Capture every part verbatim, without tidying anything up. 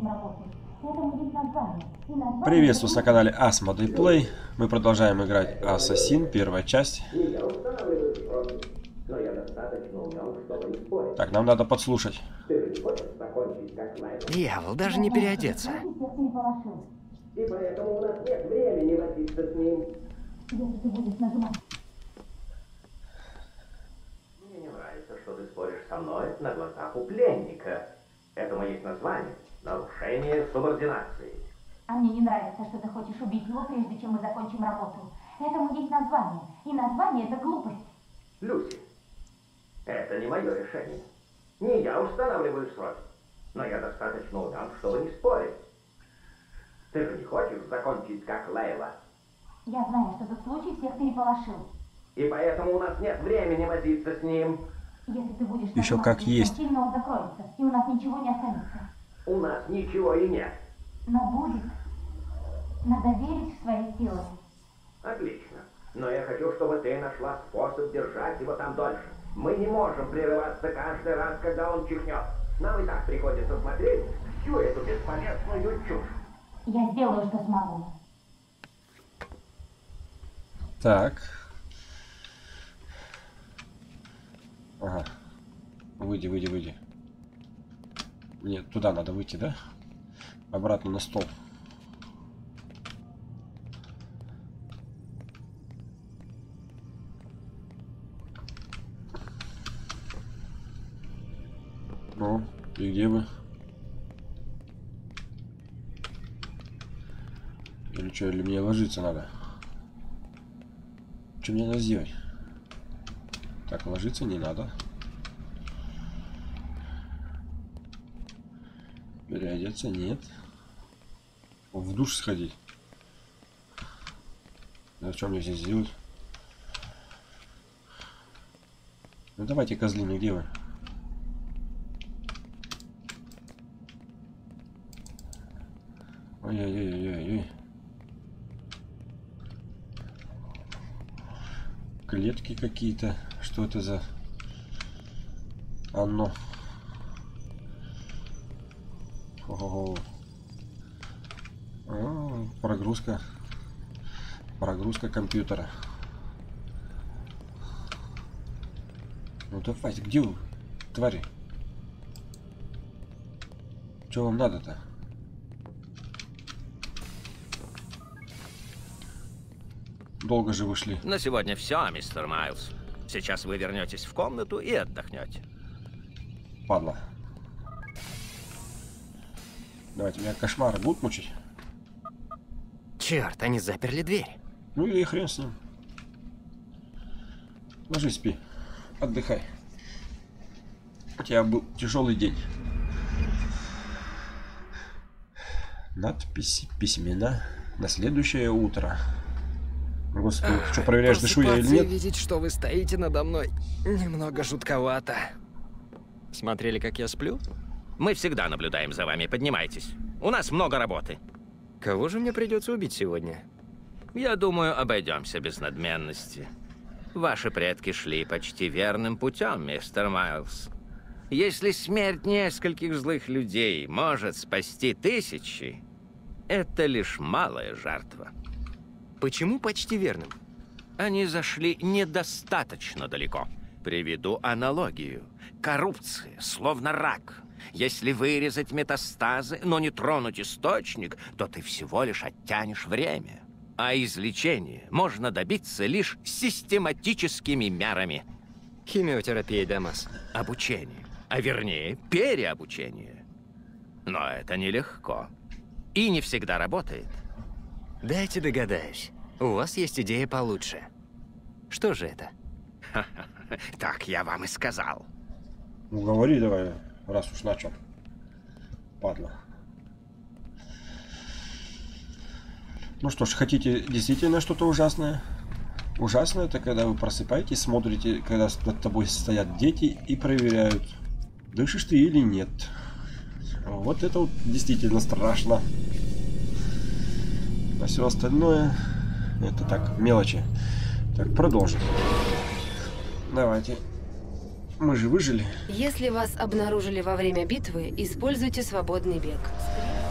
Приветствую на канале Asmodee Play. Мы продолжаем играть Ассасин, первая часть. Так, нам надо подслушать. Дьявол, даже не переодеться. И поэтому у нас нет времени возиться с ним. Если ты будешь нажимать. Мне не нравится, что ты споришь со мной на глазах у пленника. Этому есть название — нарушение субординации. А мне не нравится, что ты хочешь убить его, прежде чем мы закончим работу. Этому есть название. И название — это глупость. Люси, это не мое решение. Не я устанавливаю сроки. Но я достаточно удан, чтобы не спорить. Ты же не хочешь закончить как Лейла? Я знаю, что тот случай всех переполошил. И поэтому у нас нет времени возиться с ним. Если ты будешь Еще нажимать как слишком есть. сильно, он закроется, и у нас ничего не останется. У нас ничего и нет. Но будет. Надо верить в свои силы. Отлично. Но я хочу, чтобы ты нашла способ держать его там дольше. Мы не можем прерываться каждый раз, когда он чихнет. Нам и так приходится смотреть всю эту бесполезную чушь. Я сделаю, что смогу. Так. Ага. Выйди, выйди, выйди. Мне туда надо выйти, да? Обратно на стол. Ну, и где вы? Или что, или мне ложиться надо? Что мне надо сделать? Так, ложиться не надо. Переодеться нет. В душ сходить. А что мне здесь делать? Ну давайте, козлины, где вы? Ой-ой-ой-ой-ой. Клетки какие-то. Что это за оно? О-о-о. А, прогрузка. Прогрузка компьютера. Ну давайте, где вы, твари? Что вам надо-то? Долго же вышли. На сегодня все, мистер Майлз. Сейчас вы вернетесь в комнату и отдохнете. Падла. Давайте, меня кошмары будут мучить? Черт, они заперли дверь. Ну и хрен с ним. Ложись, спи. Отдыхай. У тебя был тяжелый день. Надписи, письмена на следующее утро. Господи, а, что, проверяешь, дышу я или нет? Видеть, что вы стоите надо мной, немного жутковато. Смотрели, как я сплю? Мы всегда наблюдаем за вами, поднимайтесь. У нас много работы. Кого же мне придется убить сегодня? Я думаю, обойдемся без надменности. Ваши предки шли почти верным путем, мистер Майлз. Если смерть нескольких злых людей может спасти тысячи, это лишь малая жертва. Почему почти верным? Они зашли недостаточно далеко. Приведу аналогию. Коррупция, словно рак. Если вырезать метастазы, но не тронуть источник, то ты всего лишь оттянешь время. А излечение можно добиться лишь систематическими мерами. Химиотерапия, Дамас. Обучение. А вернее, переобучение. Но это нелегко. И не всегда работает. Дайте догадаюсь. У вас есть идея получше. Что же это? Так я вам и сказал. Ну говори давай, раз уж начал. Падла. Ну что ж, хотите действительно что-то ужасное? Ужасное — это когда вы просыпаетесь, смотрите, когда над тобой стоят дети и проверяют, дышишь ты или нет. Вот это вот действительно страшно. А все остальное — это так, мелочи. Так, продолжим. Давайте. Мы же выжили. Если вас обнаружили во время битвы, используйте свободный бег.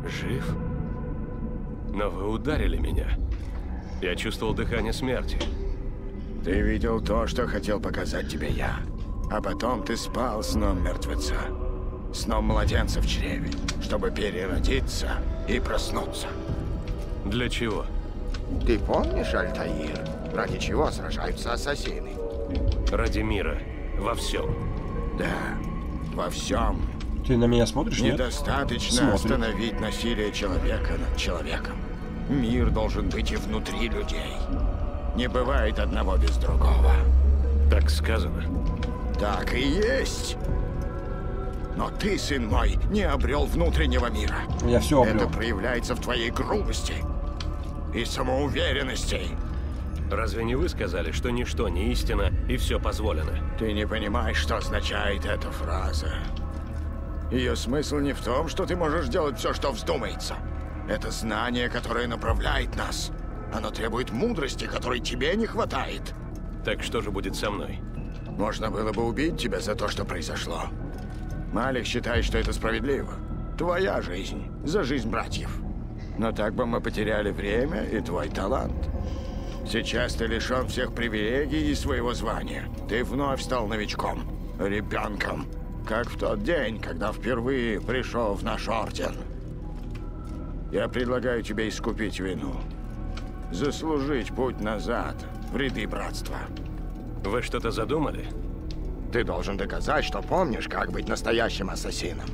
Жив? Но вы ударили меня. Я чувствовал дыхание смерти. Ты видел то, что хотел показать тебе я. А потом ты спал сном мертвеца. Сном младенца в чреве, чтобы переродиться и проснуться. Для чего? Ты помнишь, Альтаир, ради чего сражаются ассасины? Ради мира. Во всем. Да, во всем. Ты на меня смотришь, нет? Недостаточно Смотрит. остановить насилие человека над человеком. Мир должен быть и внутри людей. Не бывает одного без другого. Так сказано. Так и есть. Но ты, сын мой, не обрел внутреннего мира. Я все обрел. Это проявляется в твоей грубости и самоуверенности. Разве не вы сказали, что ничто не истина и все позволено? Ты не понимаешь, что означает эта фраза. Ее смысл не в том, что ты можешь делать все, что вздумается. Это знание, которое направляет нас. Оно требует мудрости, которой тебе не хватает. Так что же будет со мной? Можно было бы убить тебя за то, что произошло. Малик считает, что это справедливо. Твоя жизнь за жизнь братьев. Но так бы мы потеряли время и твой талант. Сейчас ты лишен всех привилегий и своего звания. Ты вновь стал новичком, ребенком. Как в тот день, когда впервые пришел в наш орден. Я предлагаю тебе искупить вину. Заслужить путь назад в ряды братства. Вы что-то задумали? Ты должен доказать, что помнишь, как быть настоящим ассасином.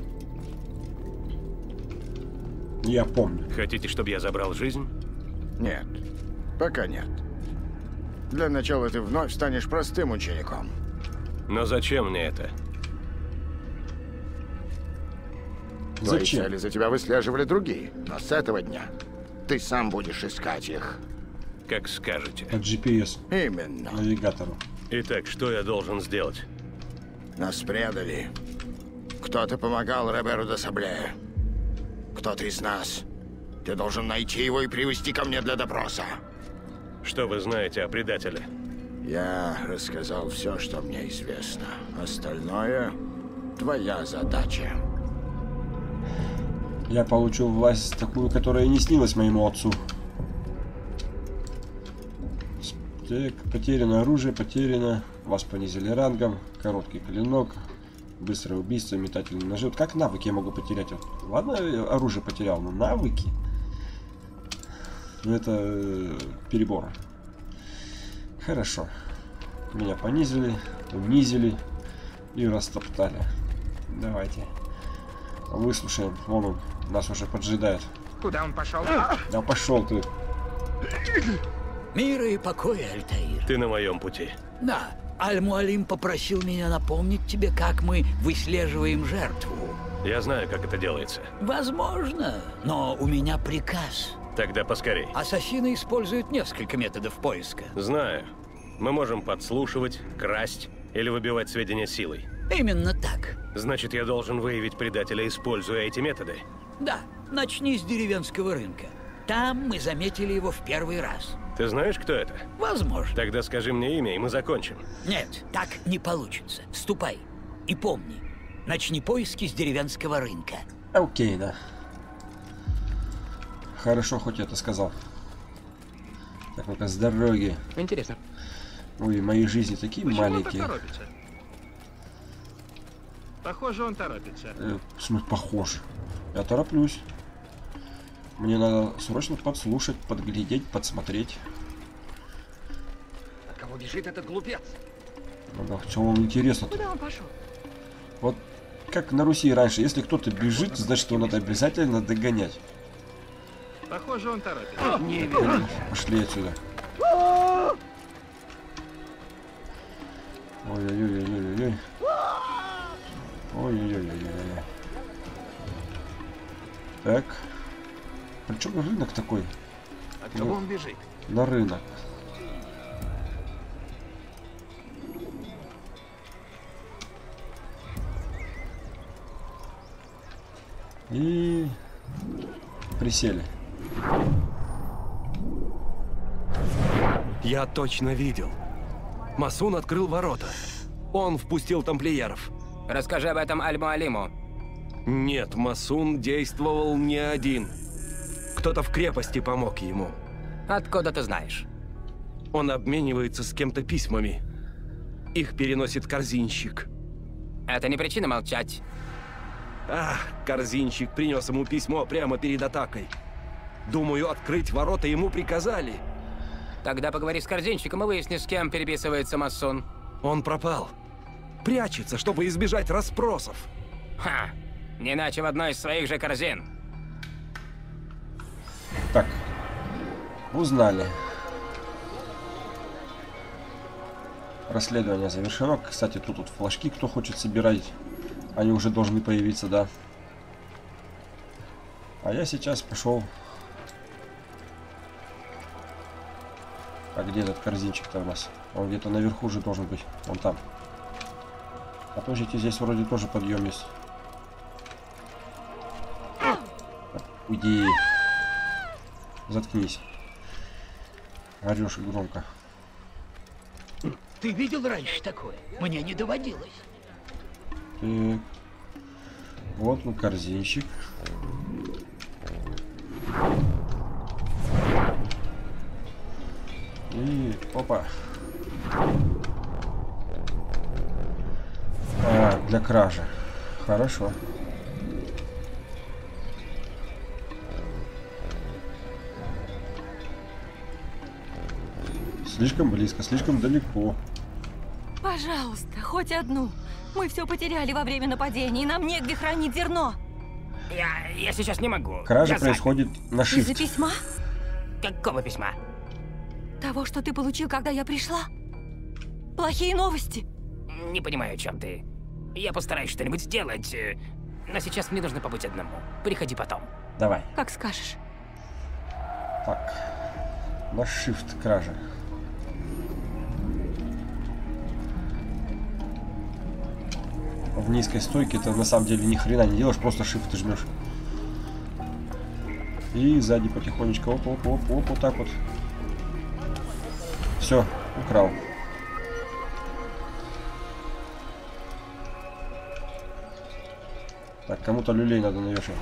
Я помню. Хотите, чтобы я забрал жизнь? Нет, пока нет. Для начала ты вновь станешь простым учеником. Но зачем мне это? Твои Зачем? цели за тебя выслеживали другие, но с этого дня ты сам будешь искать их. Как скажете. По джи пи эс Именно. навигатору. Итак, что я должен сделать? Нас предали. Кто-то помогал Роберу де Сабле. Кто-то из нас. Ты должен найти его и привести ко мне для допроса. Что вы знаете о предателе? Я рассказал все, что мне известно. Остальное — твоя задача. Я получил власть такую, которая не снилась моему отцу. Так, потеряно оружие, потеряно. Вас понизили рангом. Короткий клинок. Быстрое убийство, метательные ножи. Вот как навыки я могу потерять? Вот, ладно, я оружие потерял, но навыки. Ну это э, перебор. Хорошо. Меня понизили, унизили и растоптали. Давайте. Выслушаем. Вон он нас уже поджидает. Куда он пошел? Да пошел ты. Мира и покоя, Альтаир. Ты на моем пути. Да, Аль-Муалим попросил меня напомнить тебе, как мы выслеживаем жертву. Я знаю, как это делается. Возможно, но у меня приказ. Тогда поскорей. Ассасины используют несколько методов поиска. Знаю. Мы можем подслушивать, красть или выбивать сведения силой. Именно так. Значит, я должен выявить предателя, используя эти методы. Да, начни с деревенского рынка. Там мы заметили его в первый раз. Ты знаешь, кто это? Возможно. Тогда скажи мне имя, и мы закончим. Нет, так не получится. Ступай. И помни, начни поиски с деревенского рынка. Окей, да. Хорошо, хоть это сказал. Так, ну-ка, с дороги. Интересно. Ой, мои жизни такие Почему маленькие. он так торопится? Похоже, он торопится. Э, в смысле, похож. Я тороплюсь. Мне надо срочно подслушать, подглядеть, подсмотреть. От кого бежит этот глупец? Надо, что вам интересно? Куда он пошел? Вот как на Руси раньше, если кто-то бежит, значит его надо обязательно догонять. Похоже, он торопится. Не Пошли отсюда. Ой-ой-ой-ой-ой-ой. Ой-ой-ой-ой-ой. Так. Причем рынок такой? От кого он бежит? На рынок. И присели. Я точно видел. Масун открыл ворота. Он впустил тамплиеров. Расскажи об этом Аль-Муалиму. Нет, Масун действовал не один. Кто-то в крепости помог ему. Откуда ты знаешь? Он обменивается с кем-то письмами. Их переносит корзинщик. Это не причина молчать. Ах, корзинщик принес ему письмо прямо перед атакой. Думаю, открыть ворота ему приказали. Тогда поговори с корзинщиком и выясни, с кем переписывается Масун. Он пропал. Прячется, чтобы избежать расспросов. Ха! Не иначе в одной из своих же корзин. Так. Узнали. Расследование завершено. Кстати, тут вот флажки, кто хочет собирать. Они уже должны появиться, да. А я сейчас пошел. А где этот корзинчик-то у нас? Он где-то наверху же должен быть. Вон там. А подождите, здесь вроде тоже подъем есть. Уйди. Заткнись. Орешь громко. Ты видел раньше такое? Мне не доводилось. Так. Вот он, корзинчик. И опа. А, для кражи. Хорошо. Слишком близко, слишком далеко. Пожалуйста, хоть одну. Мы все потеряли во время нападения, и нам негде хранить зерно. Я, я сейчас не могу. Кража Я происходит на shift. Из-за письма? Какого письма? Того, что ты получил, когда я пришла? Плохие новости. Не понимаю, о чем ты. Я постараюсь что-нибудь сделать, э, но сейчас мне нужно побыть одному. Приходи потом. Давай. Как скажешь. Так. На shift кража. В низкой стойке ты на самом деле ни хрена не делаешь, просто shift ты жмешь. И сзади потихонечку оп, оп, оп, оп, вот так вот. Все, украл. Так, кому-то люлей надо навешать.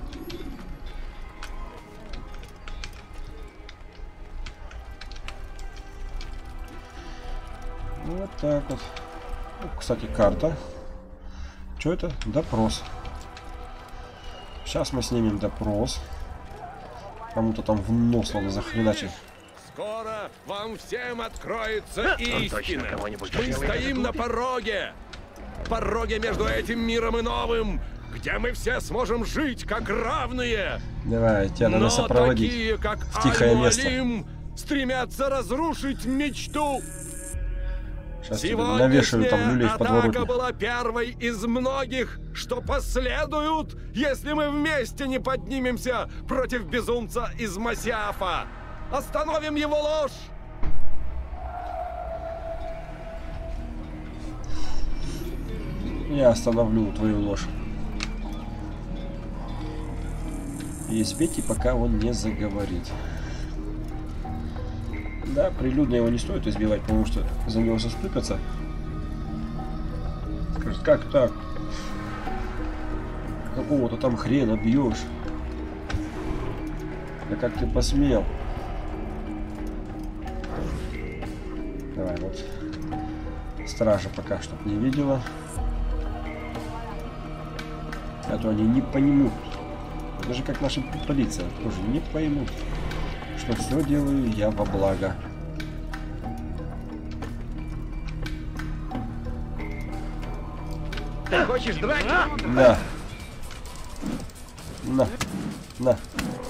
Вот так вот. Ну, кстати, карта. Что это? Допрос. Сейчас мы снимем допрос. Кому-то там в нос надо захреначить. Скоро вам всем откроется истина. Мы стоим на пороге. Пороге между этим миром и новым, где мы все сможем жить как равные. Давай, тебя надо Но сопроводить такие, как в тихое место. Аль-Муалим, стремятся разрушить мечту. Сейчас тебе навешаю там люлей в подворотне. Атака была первой из многих, что последуют, если мы вместе не поднимемся против безумца из Масяфа. Остановим его ложь! Я остановлю твою ложь. И избейте, пока он не заговорит. Да, прилюдно его не стоит избивать, потому что за него заступятся. Скажет, как так? Какого-то там хрена бьешь? Да как ты посмел? Давай, вот. Стража пока что не видела. А то они не поймут. Это же как наша полиция. Тоже не поймут, что все делаю я во благо. Ты хочешь драть? На. На. На.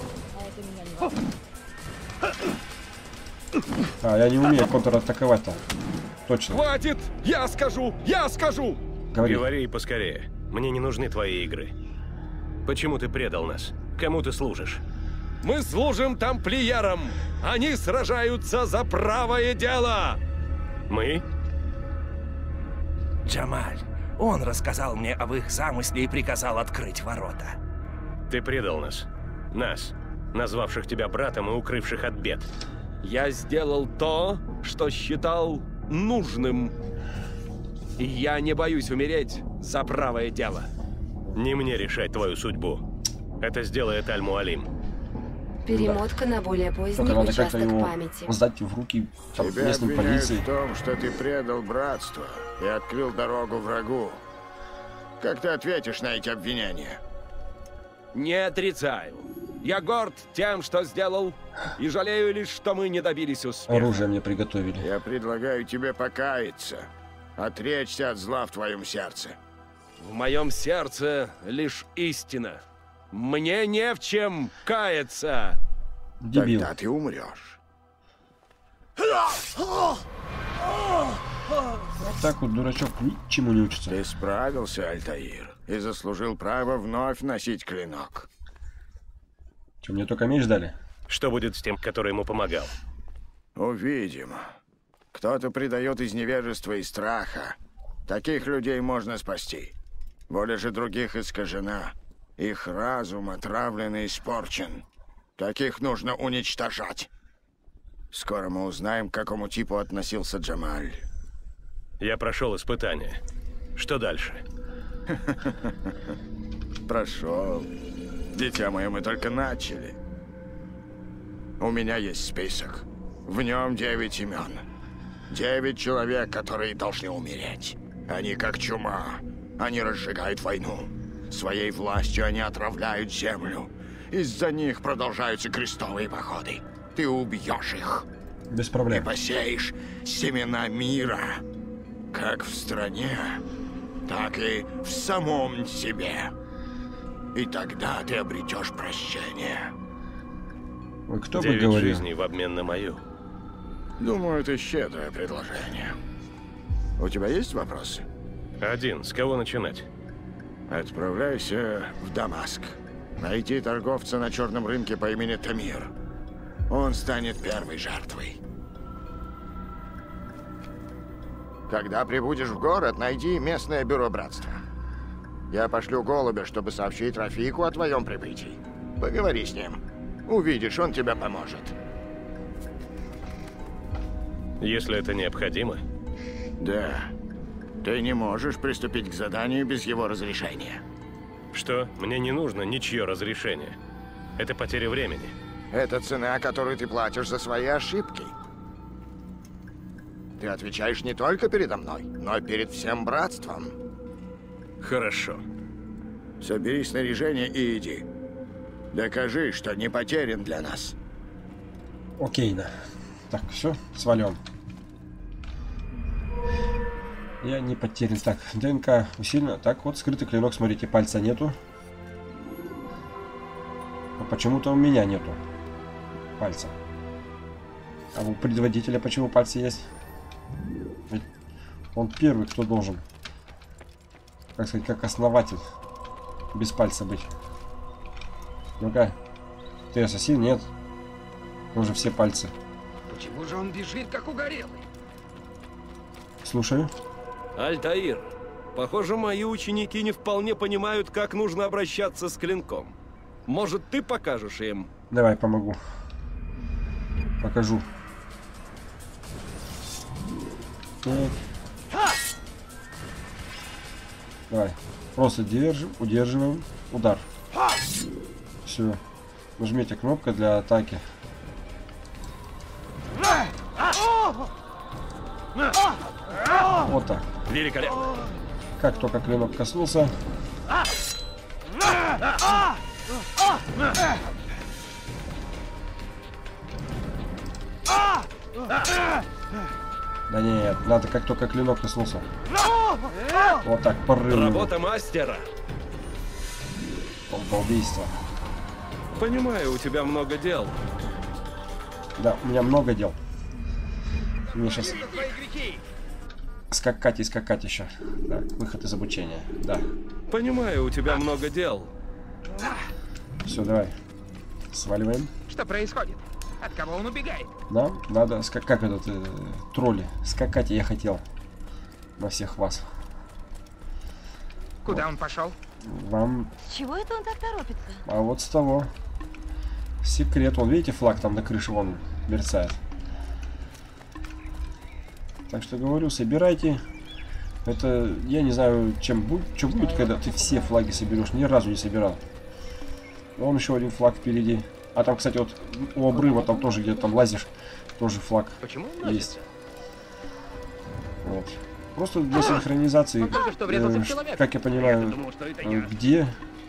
А, я не умею контратаковать-то. Точно. Хватит! Я скажу! Я скажу! Говори. Говори поскорее. Мне не нужны твои игры. Почему ты предал нас? Кому ты служишь? Мы служим тамплиерам. Они сражаются за правое дело. Мы? Джамаль. Он рассказал мне об их замысле и приказал открыть ворота. Ты предал нас. Нас, назвавших тебя братом и укрывших от бед. Я сделал то, что считал нужным. И я не боюсь умереть за правое дело. Не мне решать твою судьбу. Это сделает Аль-Муалим. Перемотка да. на более поздний надо участок его памяти. сдать в руки там, Тебя местной обвиняют полиции. в том, что ты предал братство и открыл дорогу врагу. Как ты ответишь на эти обвинения? Не отрицаю. Я горд тем, что сделал, и жалею лишь, что мы не добились успеха. Оружие мне приготовили. Я предлагаю тебе покаяться, отречься от зла в твоем сердце. В моем сердце лишь истина. Мне не в чем каяться. Дебил. Тогда ты умрешь. Так вот дурачок ничему не учится. Ты справился, Альтаир, и заслужил право вновь носить клинок. Что, мне только меч дали? Что будет с тем, который ему помогал? Увидим. Кто-то предает из невежества и страха. Таких людей можно спасти. Воля же других искажена. Их разум отравлен и испорчен. Таких нужно уничтожать. Скоро мы узнаем, к какому типу относился Джамаль. Я прошел испытание. Что дальше? Прошел. Дитя мое, мы только начали. У меня есть список. В нем девять имен. Девять человек, которые должны умереть. Они как чума. Они разжигают войну. Своей властью они отравляют землю. Из-за них продолжаются крестовые походы. Ты убьешь их. Без проблем. И посеешь семена мира. Как в стране, так и в самом себе. И тогда ты обретешь прощение. Ой, кто бы Девять говорил? жизней в обмен на мою. Думаю, это щедрое предложение. У тебя есть вопросы? Один. С кого начинать? Отправляйся в Дамаск. Найти торговца на черном рынке по имени Тамир. Он станет первой жертвой. Когда прибудешь в город, найди местное бюро братства. Я пошлю голубя, чтобы сообщить Рафику о твоем прибытии. Поговори с ним. Увидишь, он тебе поможет. Если это необходимо? Да. Ты не можешь приступить к заданию без его разрешения. Что? Мне не нужно ничье разрешение. Это потеря времени. Это цена, которую ты платишь за свои ошибки. Ты отвечаешь не только передо мной, но и перед всем братством. Хорошо. Собери снаряжение и иди. Докажи, что не потерян для нас. Окейно. Так, все, свалим. Я не потерян. Так, ДНК усиленно. Так, вот скрытый клинок, смотрите, пальца нету. Но почему-то у меня нету пальца. А у предводителя почему пальцы есть? Ведь он первый, кто должен, как сказать, как основатель, без пальца быть. Ну-ка, ты ассасин? Нет. Тоже все пальцы. Почему же он бежит, как угорелый? Слушаю. Альтаир, похоже, мои ученики не вполне понимают, как нужно обращаться с клинком. Может, ты покажешь им? Давай, помогу. Покажу. Так. Давай. Просто держим, удерживаем. Удар. Все. Нажмите кнопку для атаки. Вот так. Великолепно. Как только клинок коснулся. Да нет, надо как только клинок коснулся. Вот так, порыв. Работа мастера. Убийство. Понимаю, у тебя много дел. Да, у меня много дел. Мне сейчас скакать и скакать еще. Да, выход из обучения. Да. Понимаю, у тебя много дел. Все, давай. Сваливаем. Что происходит? От кого он убегает? Да, надо скакать, как этот э, тролли. Скакать я хотел на всех вас. Куда вот. Он пошел? Вам. С чего это он так торопится? А вот с того. Секрет. Вон, видите, флаг там на крыше вон мерцает. Так что говорю, собирайте Это, я не знаю, чем будет, что будет, когда ты все флаги соберешь. Ни разу не собирал. Вон еще один флаг впереди. А там, кстати, вот у обрыва, там тоже где-то там лазишь, тоже флаг есть. Вот. Просто для синхронизации, э, как я понимаю, я где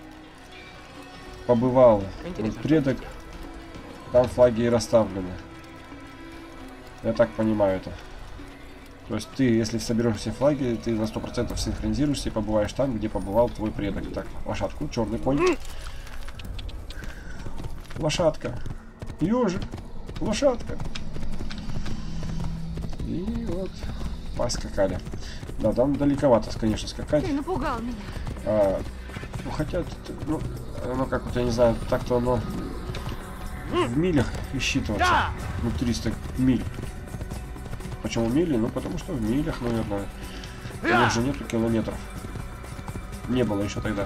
побывал вот предок, там флаги и расставлены. Я так понимаю это. То есть ты, если соберешь все флаги, ты на сто процентов синхронизируешься и побываешь там, где побывал твой предок. Так, лошадку, черный конь. Лошадка. Ёжик. Лошадка. И вот поскакали. Да, там далековато, конечно, скакать. Ты напугал меня. А, ну, хотя, ну, ну, как вот, я не знаю, так-то оно в милях и считывается. Ну, триста миль. Почему мили? Ну, потому что в милях, наверное. У них же нету километров. Не было еще тогда.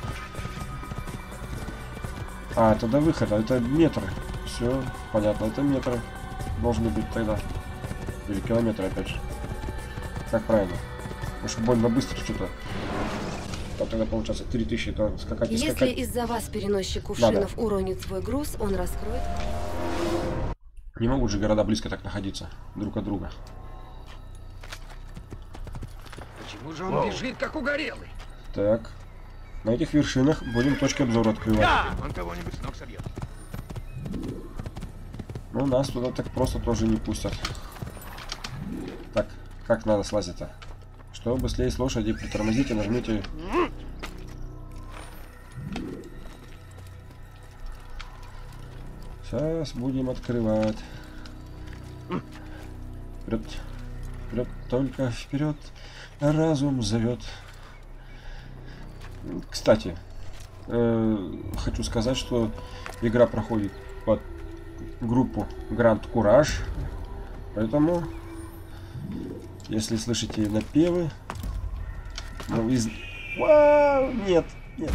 А, это до выхода. Это метры. Все, понятно. Это метры должны быть тогда. Или километры, опять же. Как правильно? Потому что больно быстро что-то. Там тогда получается три тысячи, то скакать и скакать. Если из-за вас переносчик кувшинов Надо. уронит свой груз, он раскроет... Не могут же города близко так находиться друг от друга. Почему же он Воу. бежит, как угорелый? Так. На этих вершинах будем точки обзора открывать. Он кого-нибудь с ног собьет. Ну, нас туда так просто тоже не пустят. Так, как надо слазить-то? Чтобы слезть с лошади, притормозите, нажмите... Сейчас будем открывать. Вперед, вперед, только вперед. Разум зовет. Кстати, э, хочу сказать, что игра проходит под группу Grand Courage, поэтому, если слышите напевы, ну, из... Вау, нет, нет.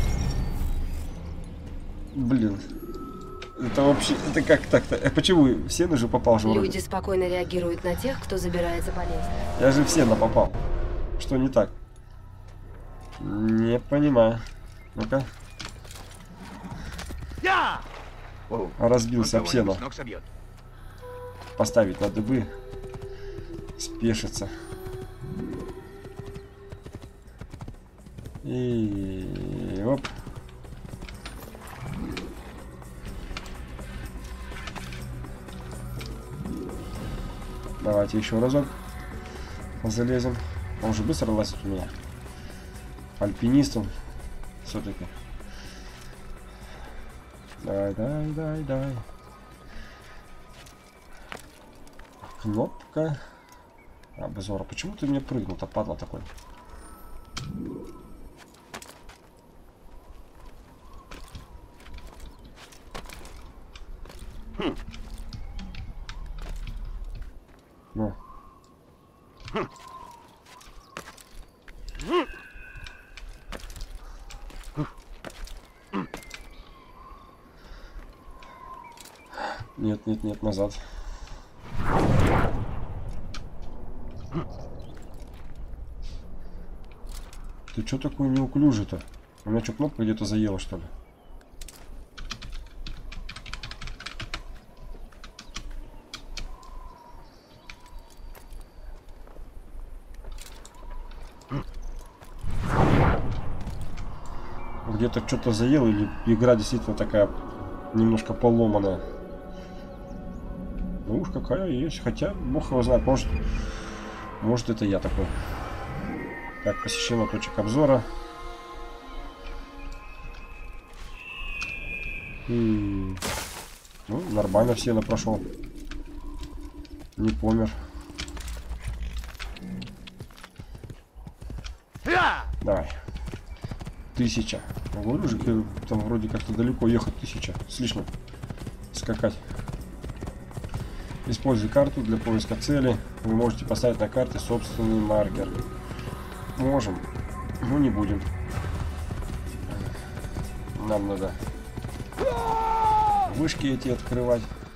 Блин. Это вообще, это как так-то? А почему все же попал же? Люди спокойно реагируют на тех, кто забирается по лестнице. Я же все на попал. Что не так? Не понимаю. Ну-ка. Разбился об стену. Поставить на дыбы. Спешится. И оп. Давайте еще разок залезем. Он же быстро лазит у меня. Альпинистом все-таки. Давай, давай, давай, давай. Кнопка обзора. Почему ты мне прыгнул-то, падла такой? Хм. Ну. Хм. Нет, нет, нет, назад. Ты чё такой неуклюжий-то? У меня что, кнопка где-то заела, что ли? Где-то что-то заел, или игра действительно такая немножко поломанная. Ну уж какая есть. Хотя, бог его знает, может, может это я такой. Так, посещено точек обзора. И... Ну, нормально все прошел. Не помер. Давай. Тысяча. Говорю же, там вроде как-то далеко ехать. Тысяча. С лишним. Скакать. Используй карту для поиска цели. Вы можете поставить на карте собственный маркер. Можем, но не будем. Нам надо вышки эти открывать.